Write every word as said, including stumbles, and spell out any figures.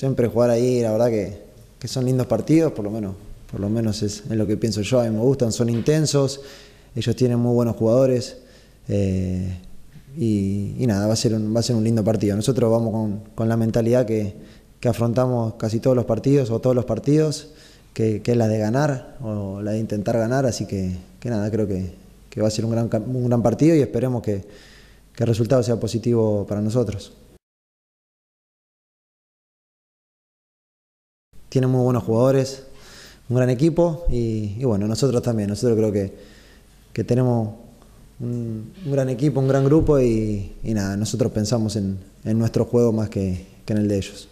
siempre jugar ahí, la verdad que, que son lindos partidos, por lo menos, por lo menos es, es lo que pienso yo. A mí me gustan, son intensos, ellos tienen muy buenos jugadores. Eh, y, y nada, va a ser un, va a ser un lindo partido. Nosotros vamos con, con la mentalidad que, que afrontamos casi todos los partidos o todos los partidos, que, que es la de ganar o la de intentar ganar, así que, que nada, creo que, que va a ser un gran, un gran partido y esperemos que, que el resultado sea positivo para nosotros. Tienen muy buenos jugadores, un gran equipo y, y bueno, nosotros también, nosotros creo que, que tenemos un, un gran equipo, un gran grupo y, y nada, nosotros pensamos en, en nuestro juego más que, que en el de ellos.